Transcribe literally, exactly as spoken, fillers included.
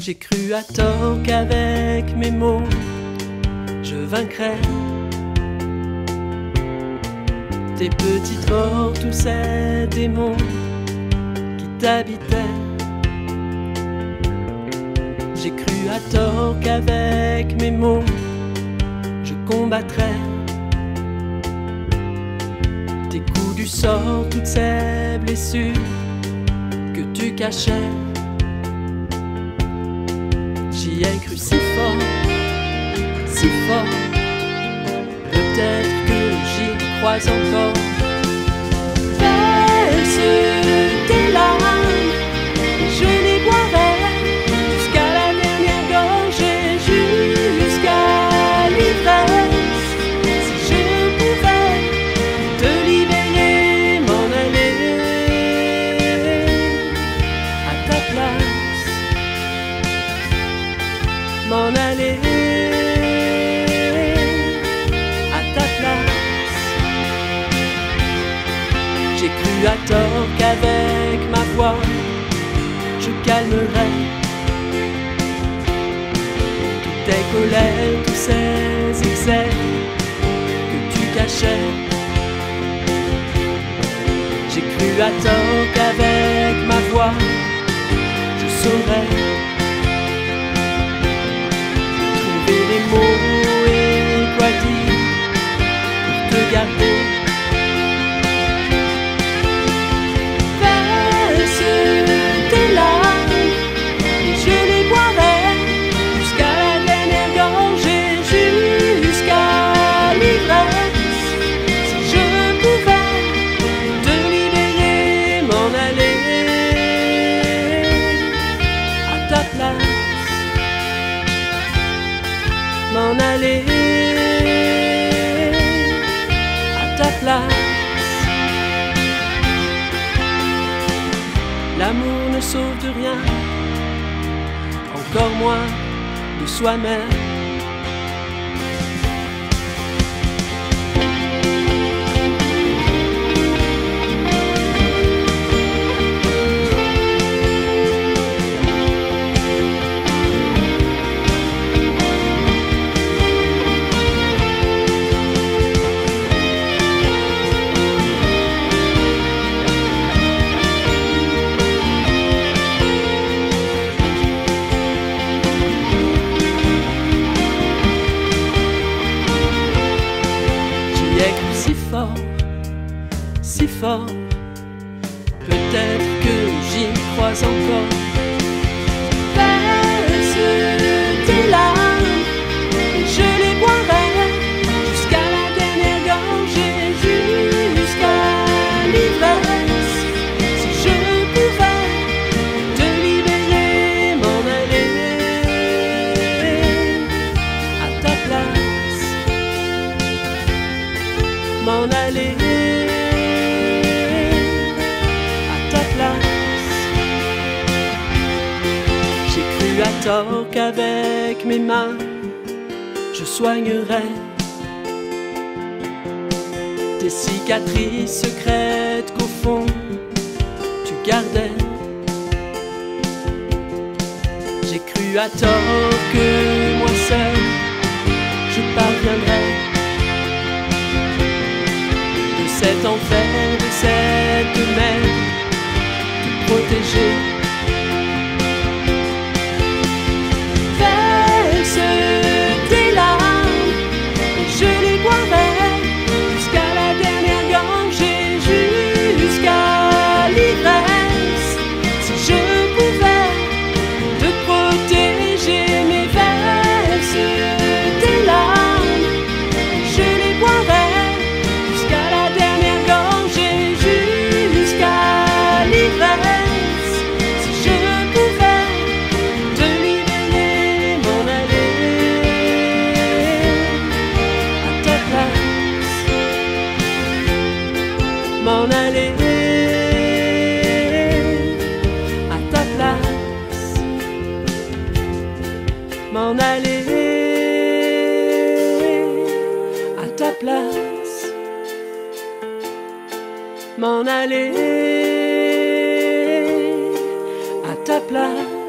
J'ai cru à tort qu'avec mes mots je vaincrais tes petites morts, tous ces démons qui t'habitaient. J'ai cru à tort qu'avec mes mots je combattrais tes coups du sort, toutes ces blessures que tu cachais. J'y ai cru si fort, si fort, peut-être que j'y crois encore. Verse tes larmes, je les boirai jusqu'à la dernière gorgée, jusqu'à l'ivresse. Si je pouvais te libérer, m'en aller à ta place, m'en aller à ta place. J'ai cru à tort qu'avec ma voix je calmerais toutes tes colères, tous ces excès que tu cachais. J'ai cru à tort qu'avec ma voix je saurais les mots et quoi dire pour te garder. Verse tes larmes et je les boirai jusqu'à la dernière gorgée, jusqu'à l'ivresse. Si je pouvais te libérer, m'en aller à ta place, m'en aller à ta place. L'amour ne sauve de rien, encore moins de soi-même. Si fort, si fort, peut-être que j'y crois encore. Verse tes larmes et je les boirai jusqu'à la dernière gorgée, jusqu'à l'ivresse. Si je pouvais te libérer, m'en aller à ta place, m'en aller à ta place. J'ai cru à tort qu'avec mes mains je soignerais tes cicatrices secrètes qu'au fond tu gardais. J'ai cru à tort que moi seul je parviendrais cet enfer, de cette mer, te protéger. Verse tes larmes et je les boirai jusqu'à la dernière gorgée, jusqu'à l'ivresse. Si je pouvais te protéger, mais verse tes larmes et je les boirai jusqu'à la dernière gorgée, jusqu'à l'ivresse. Si je pouvais te libérer, m'en aller à ta place, m'en aller à ta place, m'en aller à ta place, m'en aller à ta place.